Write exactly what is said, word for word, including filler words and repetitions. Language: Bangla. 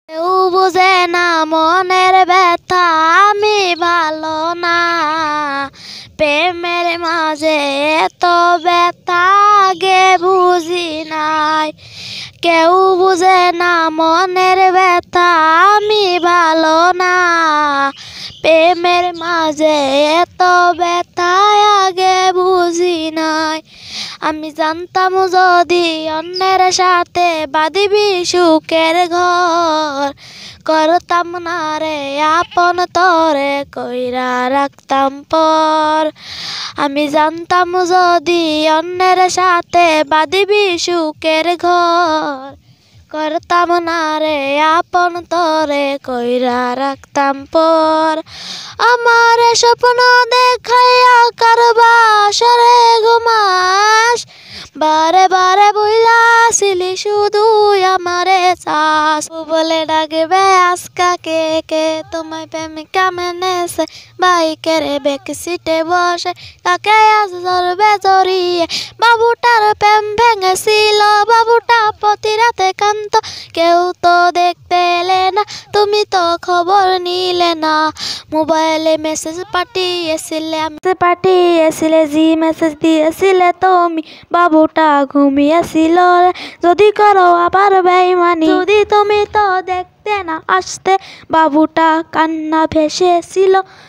কেউ বুঝে না মনের ব্যথা আমি ভালো না, প্রেমের মাঝে এত ব্যথা আগে বুঝি নাই। কেউ বুঝে না মনের ব্যথা আমি ভালো না, প্রেমের মাঝে এত ব্যথা আগে বুঝি নাই। আমি জানতাম যদি অন্যের সাথে বাঁধিবি সুখের ঘর, করতাম না রে আপন তরে কইরা রাখতাম পর। আমি জানতাম যদি অন্যের সাথে বাঁধিবি সুখের ঘর, করতাম না রে আপন তরে কইরা রাখতাম পর। আমার স্বপ্ন দেখাইয়া কারবাসরে ঘুমাস, বারে বারে বইলাছিলি শুধু আমারে চাস। বলে ডাকবে আজকা কে কে তোমায় প্রেমিকা মেনেছে, বাইকের ব্যাক সিটে বসে কাকে আজ ধরবে জড়িয়ে। বাবুটার প্রেম ভেঙেছিল, বাবুটা প্রতি রাতে কান্ত, কেউ তো দেখতে এলে না, তুমি তো খবর নিলে না। মোবাইলে মেসেজ পাঠিয়েছিলে, পাঠিয়েছিলে জি মেসেজ দিয়েছিলে তুমি, বাবুটা ঘুমিয়েছিল। যদি করো আবার বেইমানি, যদি তুমি তো দেখতে না আসতে, বাবুটা কান্না ভেসেছিল।